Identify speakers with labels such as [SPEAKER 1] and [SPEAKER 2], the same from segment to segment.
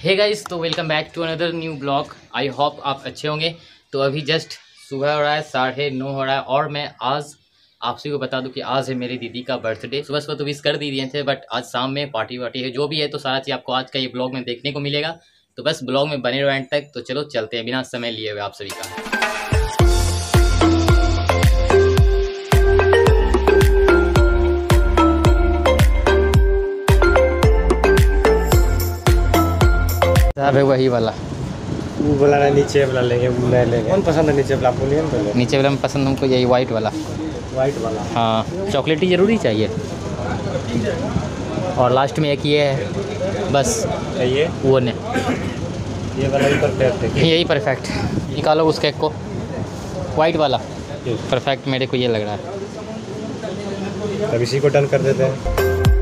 [SPEAKER 1] हे guys, तो welcome back to another new blog. I hope आप अच्छे होंगे। तो अभी जस्ट सुबह हो रहा है, 9:30 हो रहा है और मैं आज आप सभी को बता दूं कि आज है मेरी दीदी का बर्थडे। सुबह सुबह तो विश कर दी दिए थे, बट आज शाम में पार्टी वार्टी है, जो भी है तो सारा चीज़ आपको आज का ये ब्लॉग में देखने को मिलेगा। तो बस ब्लॉग में बने रहो एंड तक। तो चलो चलते हैं बिना समय लिए हुए आप सभी का। है वही वाला,
[SPEAKER 2] वो वाला ना, नीचे वाला लेंगे, वो नहीं लेंगे। कौन पसंद है नीचे वाला? आपको नहीं पहले
[SPEAKER 1] नीचे वाला में पसंद हमको यही वाइट वाला।
[SPEAKER 2] वाइट वाला?
[SPEAKER 1] हाँ, चॉकलेटी ज़रूरी चाहिए। और लास्ट में एक ये है बस,
[SPEAKER 2] ये
[SPEAKER 1] वो ने
[SPEAKER 2] ये वाला भी परफेक्ट है।
[SPEAKER 1] यही परफेक्ट। निकालो उस केक को, वाइट वाला परफेक्ट मेरे को ये लग रहा है।
[SPEAKER 2] अब इसी को डन कर देते हैं।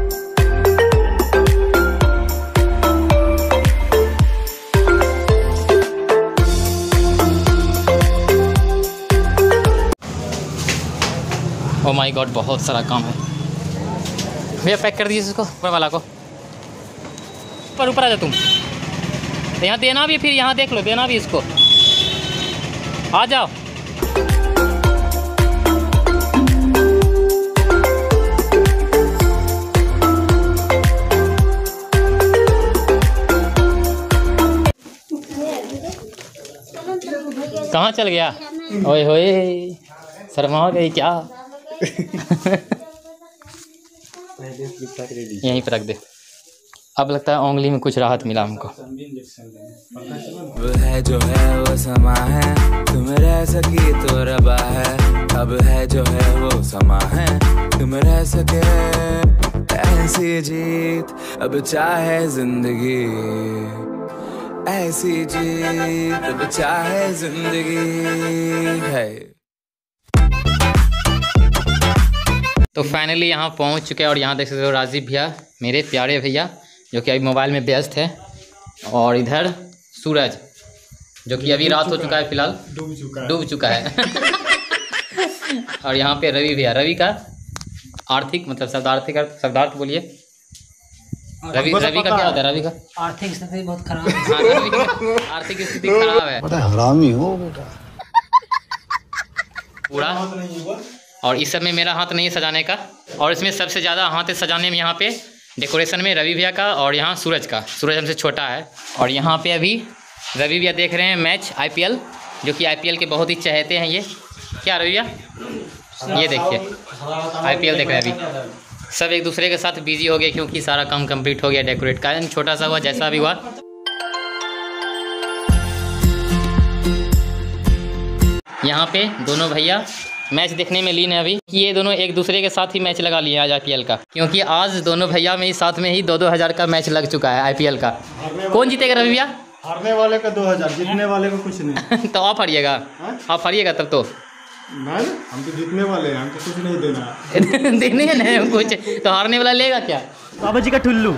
[SPEAKER 1] ओ माय गॉड, बहुत सारा काम है भैया। पैक कर दीजिए इसको, ऊपर वाला को। ऊपर आ जा तुम। यहाँ देना भी, फिर यहाँ देख लो, देना भी इसको। आ जाओ। कहाँ चल गया? ओए होए, शर्मा गई क्या? यहीं पर रख दे। अब लगता है उंगली में कुछ राहत मिला हमको।
[SPEAKER 3] वो है जो है वो समा है, तुम रह सकी तो रबा है। अब है जो है वो समा है, तुम रह सके ऐसी जीत। अब चाहे जिंदगी ऐसी जीत, अब चाहे जिंदगी है।
[SPEAKER 1] तो फाइनली यहाँ पहुँच चुके हैं और यहाँ देख सकते हो राजीव भैया, मेरे प्यारे भैया, जो कि अभी मोबाइल में व्यस्त है। और इधर सूरज, जो कि अभी रात हो चुका है, फिलहाल डूब चुका है। और यहाँ पे रवि भैया, रवि का आर्थिक मतलब शब्दार्थ बोलिए। रवि का क्या होता है? रवि का
[SPEAKER 4] आर्थिक स्थिति बहुत खराब है।
[SPEAKER 1] हाँ, रवि का आर्थिक स्थिति खराब है,
[SPEAKER 5] बड़ा हरामी हो बेटा
[SPEAKER 1] पूरा। और इस सब में मेरा हाथ नहीं है सजाने का, और इसमें सबसे ज़्यादा हाथ है सजाने में, यहाँ पे डेकोरेशन में रवि भैया का और यहाँ सूरज का। सूरज हमसे छोटा है। और यहाँ पे अभी रवि भैया देख रहे हैं मैच IPL, जो कि IPL के बहुत ही चहेते हैं ये। क्या रवि भैया, ये देखिए IPL देख रहे हैं अभी। सब एक दूसरे के साथ बिजी हो गए क्योंकि सारा काम कंप्लीट हो गया डेकोरेट का। छोटा सा हुआ, जैसा भी हुआ। यहाँ पे दोनों भैया मैच देखने में लीन है अभी, कि ये दोनों एक दूसरे के साथ ही मैच लगा लिए आज IPL का, क्योंकि आज दोनों भैया में ही साथ में ही 2-2 हज़ार का मैच लग चुका है IPL का। कौन जीतेगा रवि भैया?
[SPEAKER 2] हारने वाले का 2000, जीतने वाले को कुछ नहीं।
[SPEAKER 1] तो आप हारिएगा, आप हारिएगा तब तो।
[SPEAKER 2] नहीं, हम तो जीतने वाले हैं, हमको कुछ नहीं देना।
[SPEAKER 1] देने है नहीं कुछ, तो हारने वाला लेगा क्या?
[SPEAKER 2] बाबा जी का ठुल्लू।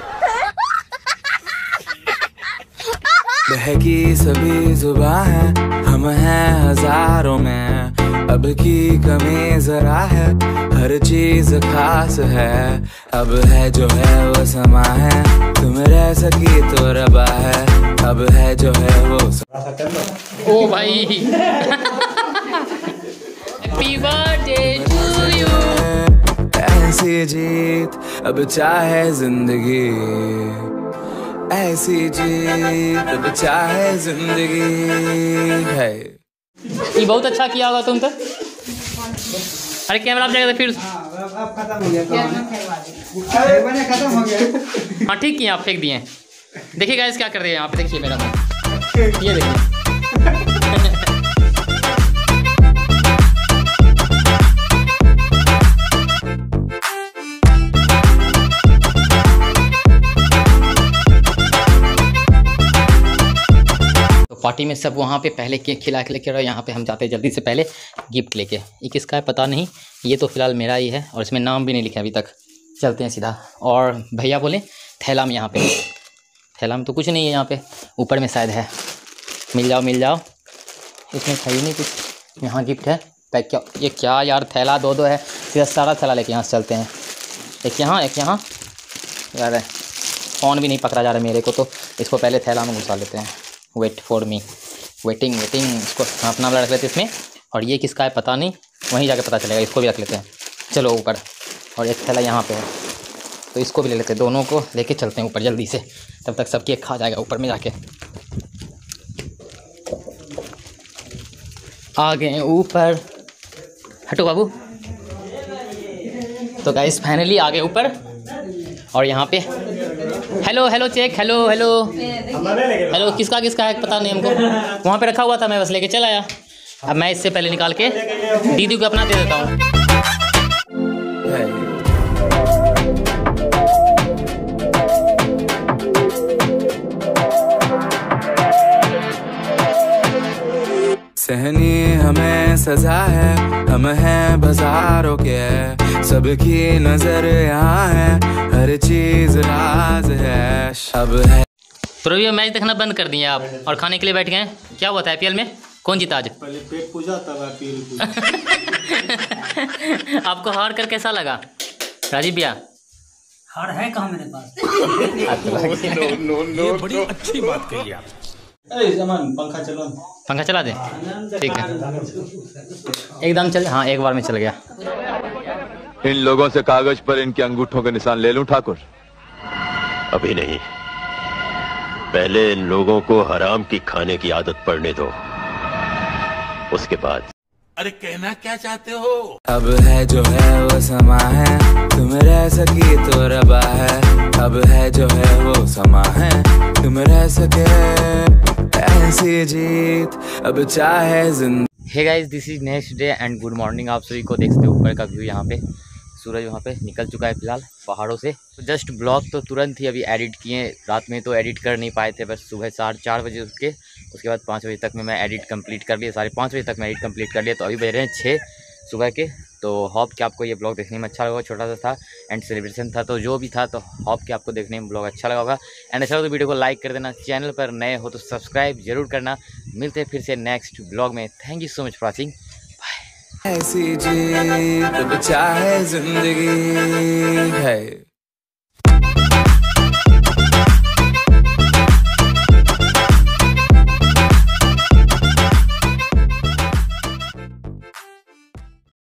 [SPEAKER 3] बहकी सभी जुबां है, हम हैं हजारों में। अब की कमी जरा है, हर चीज खास है। अब है जो है वो समा है, तुम रह सकी तो रबा है। अब है जो है वो
[SPEAKER 1] ओ भाई, हैप्पी बर्थडे टू यू।
[SPEAKER 3] ऐसी जीत, अब चाहे जिंदगी ऐसी जीत, अब चाहे जिंदगी है।
[SPEAKER 1] ये बहुत अच्छा किया होगा तुम तो। अरे कैमरा आप जाएगा तो फिर
[SPEAKER 2] खत्म हो गया।
[SPEAKER 1] हाँ ठीक किया, आप फेंक दिए। देखिए गाइस क्या कर रहे हैं यहाँ पे, देखिए मेरा मुँह, ये देखिए। पार्टी में सब वहाँ पे पहले केक खिला के लेके, यहाँ पे हम जाते हैं जल्दी से पहले गिफ्ट लेके। ये किसका है पता नहीं, ये तो फिलहाल मेरा ही है और इसमें नाम भी नहीं लिखा अभी तक। चलते हैं सीधा। और भैया बोले थैला में, यहाँ पे थैला में तो कुछ नहीं है, यहाँ पे ऊपर में शायद है। मिल जाओ। इसमें था ही नहीं कुछ। यहाँ गिफ्ट है पैक। क्या ये क्या यार, थैला दो है, सीधा सारा थैला लेके यहाँ से चलते हैं। एक यहाँ यार, फ़ोन भी नहीं पकड़ा जा रहा मेरे को तो। इसको पहले थैला में घुसा लेते हैं। Wait for me, waiting. इसको अपना वाला रख लेते हैं इसमें। और ये किसका है पता नहीं, वहीं जाके पता चलेगा। इसको भी रख लेते हैं, चलो ऊपर। और एक थैला यहाँ पे है, तो इसको भी ले लेते हैं। दोनों को लेके चलते हैं ऊपर जल्दी से, तब तक सब केक खा जाएगा ऊपर में जाके। आ गए ऊपर, हटो बाबू। तो गाइस फाइनली आ गए ऊपर। और यहाँ पे हेलो चेक, हेलो किसका है पता नहीं हमको। वहाँ पे रखा हुआ था, मैं बस लेके चला आया। अब मैं इससे पहले निकाल के दीदी को अपना दे देता हूँ।
[SPEAKER 3] सहनी हमें सजा है, हम हैं बाजारों के, सबकी नजर यहाँ है, हर चीज राज है। अब है
[SPEAKER 1] तो रवि मैच देखना बंद कर दिए आप और खाने के लिए बैठ गए। क्या हुआ था IPL में, कौन जीता आज?
[SPEAKER 2] पहले पेट पूजा तब IPL पूजा।
[SPEAKER 1] आपको हार कर कैसा लगा राजीव भैया?
[SPEAKER 4] हार है कहाँ मेरे पास।
[SPEAKER 5] ये बड़ी अच्छी बात कही आप।
[SPEAKER 2] पंखा
[SPEAKER 1] चला दे, ठीक है एकदम चल। हाँ एक बार में चल गया।
[SPEAKER 6] इन लोगों से कागज पर इनके अंगूठों के निशान ले लूं ठाकुर?
[SPEAKER 7] अभी नहीं, पहले इन लोगों को हराम की खाने की आदत पड़ने दो, उसके बाद।
[SPEAKER 5] अरे कहना क्या चाहते हो?
[SPEAKER 3] अब है जो है वो समा है, तुम रह सकी तो रबा है। अब है जो है वो समा है, तुम रह सके ऐसी जीत, अब चाहे जिंदगी।
[SPEAKER 1] Hey guys, this is next day and good morning. आप सभी को देख सकते हो ऊपर का व्यू। यहाँ पे सूरज वहाँ पे निकल चुका है फिलहाल पहाड़ों से। तो जस्ट ब्लॉग तो तुरंत ही अभी एडिट किए, रात में तो एडिट कर नहीं पाए थे, बस सुबह 4:30 बजे उठ के उसके बाद 5 बजे तक में मैं एडिट कंप्लीट कर लिया। 5:30 बजे तक मैं एडिट कंप्लीट कर लिया। तो अभी बज रहे हैं 6 सुबह के। तो होप कि आपको ये ब्लॉग देखने में अच्छा लगा। छोटा सा था एंड सेलिब्रेशन था, तो जो भी था, तो होप कि आपको देखने में ब्लॉग अच्छा लगा होगा। एंड अच्छा हो तो वीडियो को लाइक कर देना, चैनल पर नए हो तो सब्सक्राइब जरूर करना। मिलते हैं फिर से नेक्स्ट ब्लॉग में। Thank you so much for watching.
[SPEAKER 3] ऐसी जीत, अब चाहे जिंदगी है।